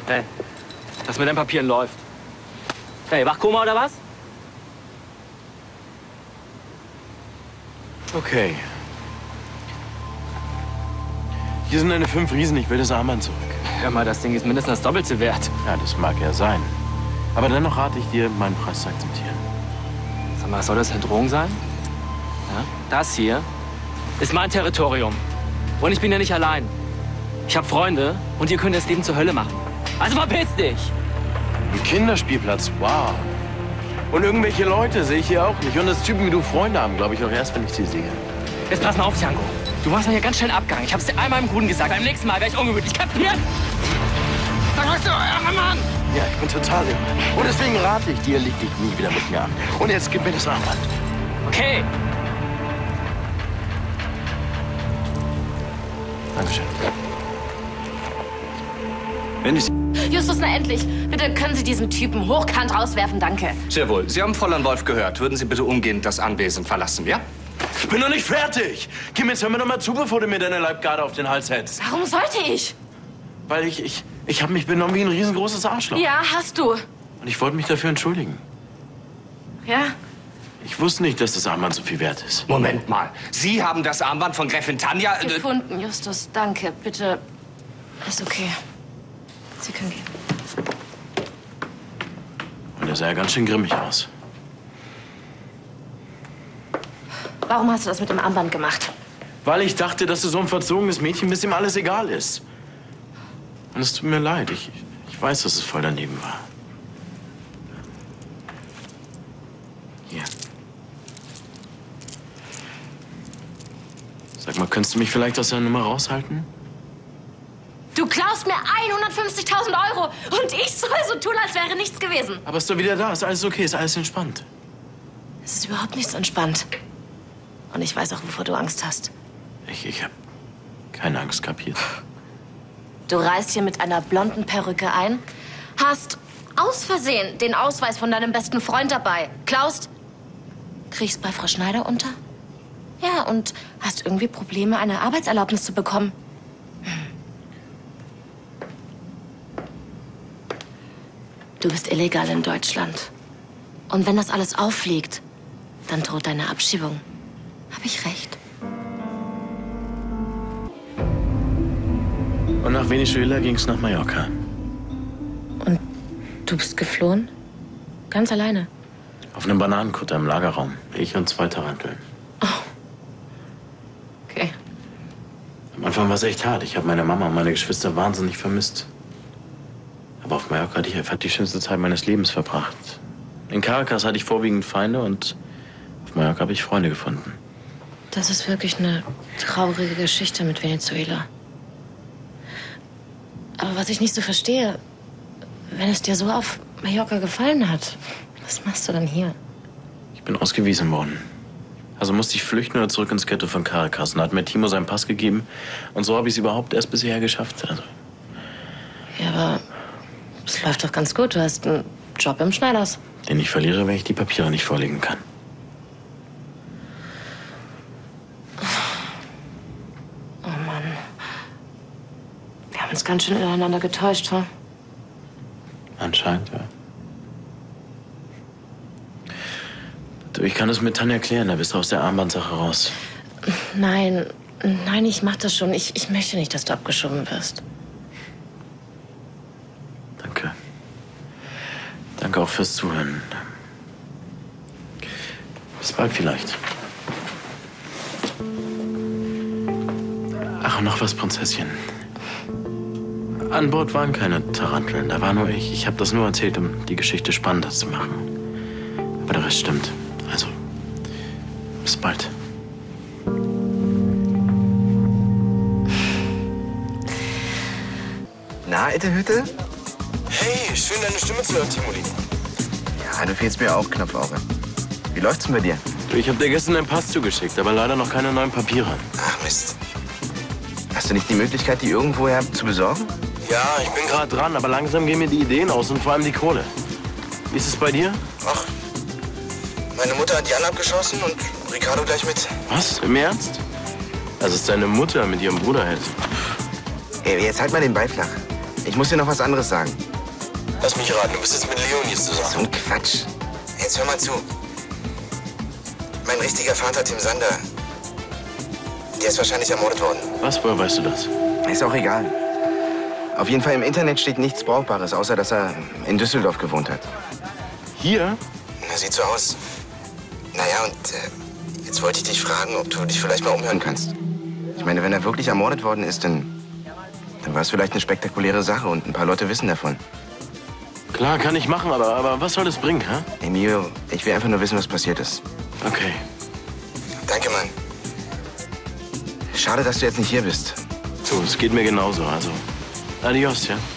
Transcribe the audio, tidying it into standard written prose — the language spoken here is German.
Hey, was mit den Papieren läuft. Hey, Wachkoma oder was? Okay. Hier sind deine 5 Riesen, ich will das Armband zurück. Hör mal, das Ding ist mindestens das Doppelte wert. Ja, das mag ja sein. Aber dennoch rate ich dir, meinen Preis zu akzeptieren. Sag mal, soll das eine Drohung sein? Ja? Das hier ist mein Territorium. Und ich bin ja nicht allein. Ich habe Freunde und ihr könnt das Leben zur Hölle machen. Also verpiss dich! Ein Kinderspielplatz, wow. Und irgendwelche Leute sehe ich hier auch nicht. Und dass Typen wie du Freunde haben, glaube ich auch erst, wenn ich sie sehe. Jetzt pass mal auf, Django. Du machst mir hier ganz schnell Abgang. Ich hab's dir einmal im Guten gesagt. Beim nächsten Mal wäre ich ungemütlich. Kapiert? Sag was du, Mann! Ja, ich bin total irre. Und deswegen rate ich dir, leg dich nie wieder mit mir an. Und jetzt gib mir das Armband. Okay. Dankeschön. Wenn ich... Justus, na endlich. Bitte können Sie diesen Typen hochkant rauswerfen, danke. Sehr wohl. Sie haben Fräulein Wolf gehört. Würden Sie bitte umgehend das Anwesen verlassen, ja? Ich bin noch nicht fertig. Kim, jetzt hör mir doch mal zu, bevor du mir deine Leibgarde auf den Hals hältst. Warum sollte ich? Weil ich habe mich benommen wie ein riesengroßes Arschloch. Ja, hast du. Und ich wollte mich dafür entschuldigen. Ja? Ich wusste nicht, dass das Armband so viel wert ist. Moment mal. Sie haben das Armband von Gräfin Tanja... Gefunden, Justus. Danke. Bitte. Ist okay. Sie können gehen. Und er sah ja ganz schön grimmig aus. Warum hast du das mit dem Armband gemacht? Weil ich dachte, dass du so ein verzogenes Mädchen bist, dem alles egal ist. Und es tut mir leid. Ich weiß, dass es voll daneben war. Hier. Sag mal, könntest du mich vielleicht aus der Nummer raushalten? Du klaust mir 150.000 Euro und ich soll so tun, als wäre nichts gewesen. Aber ist doch wieder da. Ist alles okay. Ist alles entspannt. Es ist überhaupt nichts entspannt. Und ich weiß auch, wovor du Angst hast. Ich hab keine Angst kapiert. Du reist hier mit einer blonden Perücke ein, hast aus Versehen den Ausweis von deinem besten Freund dabei, klaust, kriegst bei Frau Schneider unter. Ja, und hast irgendwie Probleme, eine Arbeitserlaubnis zu bekommen. Du bist illegal in Deutschland. Und wenn das alles auffliegt, dann droht deine Abschiebung. Hab ich recht? Und nach Venezuela ging's nach Mallorca. Und du bist geflohen? Ganz alleine? Auf einem Bananenkutter im Lagerraum. Ich und 2 Taranteln. Oh. Okay. Am Anfang war es echt hart. Ich habe meine Mama und meine Geschwister wahnsinnig vermisst. Aber auf Mallorca hatte ich einfach die schönste Zeit meines Lebens verbracht. In Caracas hatte ich vorwiegend Feinde und auf Mallorca habe ich Freunde gefunden. Das ist wirklich eine traurige Geschichte mit Venezuela. Aber was ich nicht so verstehe, wenn es dir so auf Mallorca gefallen hat, was machst du dann hier? Ich bin ausgewiesen worden. Also musste ich flüchten oder zurück ins Ghetto von Caracas. Und hat mir Timo seinen Pass gegeben. Und so habe ich es überhaupt erst bisher geschafft. Also. Ja, aber es läuft doch ganz gut. Du hast einen Job im Schneiders. Den ich verliere, wenn ich die Papiere nicht vorlegen kann. Oh Mann. Wir haben uns ganz schön ineinander getäuscht, hm? Anscheinend, ja. Du, ich kann es mit Tanja klären, da bist du aus der Armbandsache raus. Nein, ich mach das schon. Ich möchte nicht, dass du abgeschoben wirst. Danke. Danke auch fürs Zuhören. Bis bald vielleicht. Ach, und noch was, Prinzesschen. An Bord waren keine Taranteln, da war nur ich. Ich habe das nur erzählt, um die Geschichte spannender zu machen. Aber der Rest stimmt. Also, bis bald. Na, Ettehütte? Hey, schön deine Stimme zu hören, Timoli. Ja, du fehlst mir auch, Knopfauge. Wie läuft's denn bei dir? Du, ich habe dir gestern deinen Pass zugeschickt, aber leider noch keine neuen Papiere. Ach, Mist. Hast du nicht die Möglichkeit, die irgendwoher zu besorgen? Ja, ich bin gerade dran, aber langsam gehen mir die Ideen aus und vor allem die Kohle. Wie ist es bei dir? Ach, meine Mutter hat Jan abgeschossen und Ricardo gleich mit. Was? Im Ernst? Also ist deine Mutter mit ihrem Bruder hält. Ey, jetzt halt mal den Ball flach. Ich muss dir noch was anderes sagen. Lass mich raten, du bist jetzt mit Leonis So zusammen. ein Quatsch. Jetzt hör mal zu. Mein richtiger Vater, Tim Sander, der ist wahrscheinlich ermordet worden. Was, woher weißt du das? Ist auch egal. Auf jeden Fall im Internet steht nichts Brauchbares, außer dass er in Düsseldorf gewohnt hat. Hier? Na, sieht so aus. Naja, und jetzt wollte ich dich fragen, ob du dich vielleicht mal umhören kannst. Ich meine, wenn er wirklich ermordet worden ist, dann war es vielleicht eine spektakuläre Sache und ein paar Leute wissen davon. Klar, kann ich machen, aber was soll das bringen, hä? Emilio, ich will einfach nur wissen, was passiert ist. Okay. Danke, Mann. Schade, dass du jetzt nicht hier bist. So, es geht mir genauso, also. Adios, ja?